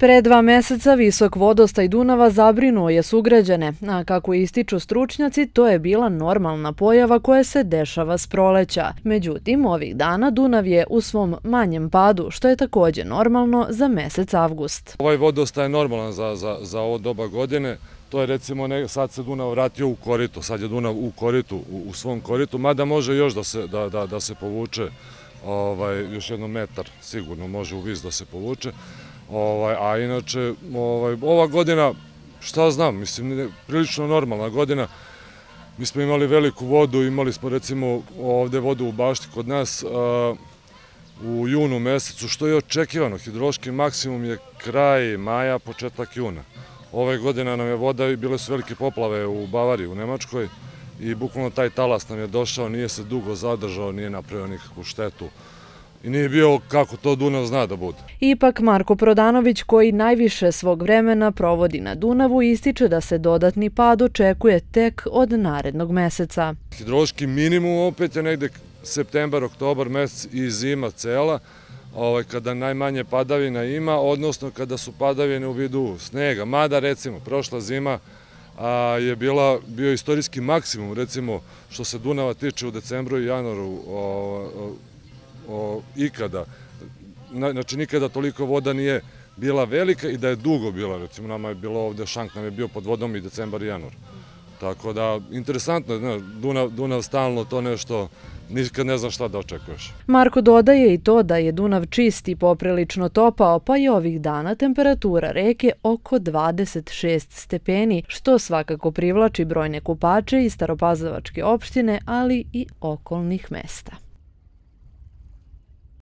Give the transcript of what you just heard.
Pre 2 meseca visok vodostaj Dunava zabrinuo je sugrađane, a kako ističu stručnjaci, to je bila normalna pojava koja se dešava s proleća. Međutim, ovih dana Dunav je u svom manjem padu, što je također normalno za mesec avgust. Ovaj vodostaj je normalan za ovo doba godine. To je recimo, sad se Dunav vratio u korito, sad je Dunav u koritu, u svom koritu, mada može još da se povuče još jedno metar, sigurno može u vis da se povuče. A inače, ova godina, šta znam, mislim, prilično normalna godina. Mi smo imali veliku vodu, imali smo recimo ovde vodu u bašti kod nas u junu mesecu, što je očekivano. Hidrološki maksimum je kraj maja, početak juna. Ove godine nam je voda i bile su velike poplave u Bavariji, u Nemačkoj, i bukvalno taj talas nam je došao, nije se dugo zadržao, nije napravio nikakvu štetu. I nije bio kako to Dunav zna da bude. Ipak Marko Prodanović, koji najviše svog vremena provodi na Dunavu, ističe da se dodatni pad očekuje tek od narednog meseca. Hidrološki minimum opet je negde septembar, oktobar mesec i zima cela, kada najmanje padavina ima, odnosno kada su padavine u vidu snega. Mada recimo prošla zima je bio istorijski maksimum, recimo što se Dunava tiče u decembru i januaru ikada. Znači nikada toliko voda nije bila velika i da je dugo bila. Recimo nama je bilo ovde, Šank nam je bio pod vodom i decembar i januar. Tako da, interesantno je, Dunav stalno to nešto, nikad ne znam šta da očekuješ. Marko dodaje i to da je Dunav čist i poprilično topao, pa je ovih dana temperatura reke oko 26 stepeni, što svakako privlači brojne kupače iz Staropazovačke opštine, ali i okolnih mesta.